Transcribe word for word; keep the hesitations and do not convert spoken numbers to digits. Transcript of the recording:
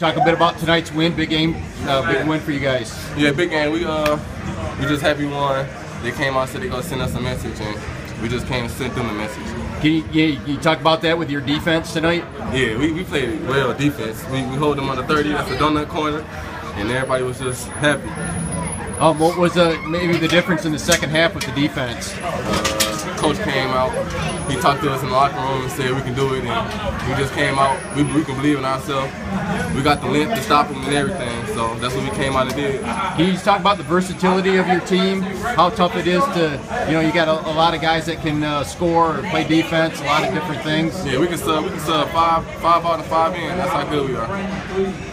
Talk a bit about tonight's win, big game, uh, big win for you guys. Yeah, big game. We uh, we just happy we won. They came out, said they gonna send us a message, and we just came to send them a message. Can you, yeah, you talk about that with your defense tonight? Yeah, we, we played well defense. We, we hold them under thirty. That's the donut corner, and everybody was just happy. Um, what was uh, maybe the difference in the second half with the defense? Uh, coach came out. He talked to us in the locker room and said we can do it, and we just came out. We, we can believe in ourselves. We got the length to stop them and everything, so that's what we came out and did. Can you just talk about the versatility of your team? How tough it is to, you know, you got a, a lot of guys that can uh, score or play defense, a lot of different things. Yeah, we can sub, we can sub five, five out and five in. That's how good we are.